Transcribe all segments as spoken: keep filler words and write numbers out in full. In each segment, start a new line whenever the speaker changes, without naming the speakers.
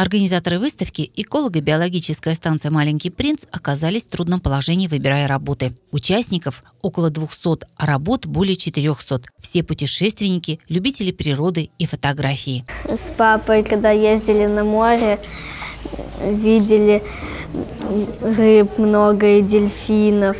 Организаторы выставки, эколого-биологическая станция «Маленький принц», оказались в трудном положении, выбирая работы. Участников около двухсот, а работ более четырехсот. Все путешественники, любители природы и фотографии.
С папой, когда ездили на море, видели рыб много и дельфинов.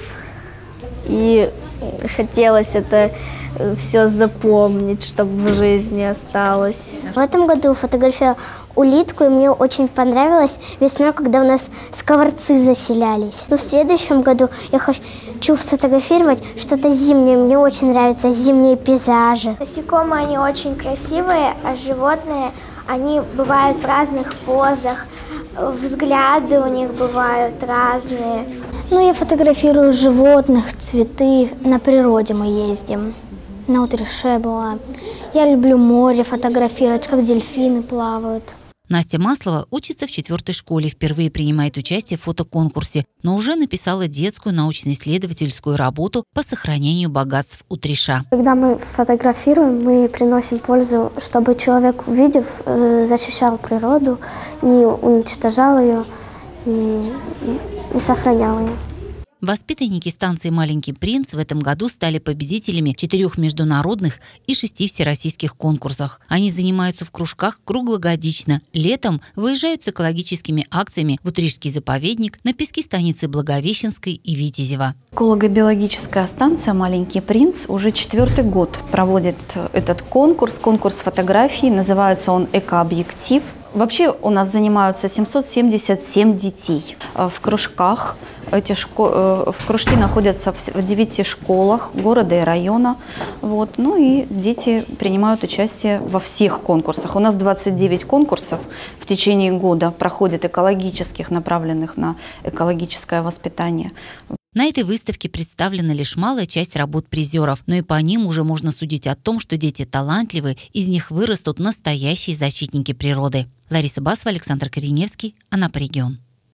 И хотелось это все запомнить, чтобы в жизни осталось.
В этом году фотографировала улитку, и мне очень понравилось весной, когда у нас скворцы заселялись. Но в следующем году я хочу сфотографировать что-то зимнее. Мне очень нравятся зимние пейзажи.
Насекомые, они очень красивые, а животные, они бывают в разных позах, взгляды у них бывают разные.
Ну, я фотографирую животных, цветы. На природе мы ездим. На Утрише была. Я люблю море фотографировать, как дельфины плавают.
Настя Маслова учится в четвертой школе, впервые принимает участие в фотоконкурсе, но уже написала детскую научно-исследовательскую работу по сохранению богатств Утриша.
Когда мы фотографируем, мы приносим пользу, чтобы человек, увидев, защищал природу, не уничтожал ее, не, не сохранял ее.
Воспитанники станции «Маленький принц» в этом году стали победителями четырех международных и шести всероссийских конкурсах. Они занимаются в кружках круглогодично. Летом выезжают с экологическими акциями в Утришский заповедник, на пески станицы Благовещенской и Витязева.
Эколого-биологическая станция «Маленький принц» уже четвертый год проводит этот конкурс, конкурс фотографий. Называется он «Экообъектив». Вообще у нас занимаются семьсот семьдесят семь детей в кружках. Эти шко... кружки находятся в девяти школах города и района. Вот. Ну и дети принимают участие во всех конкурсах. У нас двадцать девять конкурсов в течение года проходят экологических, направленных на экологическое воспитание.
На этой выставке представлена лишь малая часть работ призеров, но и по ним уже можно судить о том, что дети талантливы, из них вырастут настоящие защитники природы. Лариса Басова, Александр Кореневский, Анапа регион.